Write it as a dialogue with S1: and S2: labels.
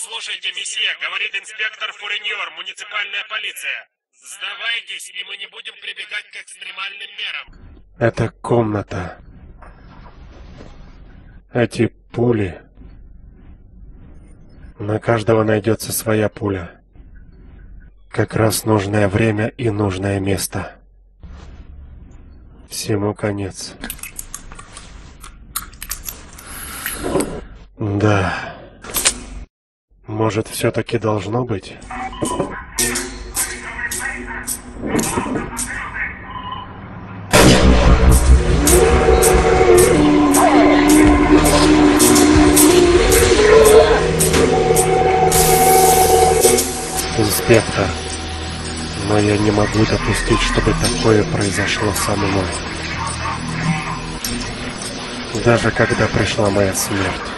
S1: Слушайте, месье, говорит инспектор Фуреньор, муниципальная полиция. Сдавайтесь, и мы не будем прибегать к экстремальным мерам.
S2: Это комната. Эти пули. На каждого найдется своя пуля. Как раз нужное время и нужное место. Всему конец. Да. Может, все-таки должно быть? Инспектор, но я не могу допустить, чтобы такое произошло со мной. Даже когда пришла моя смерть.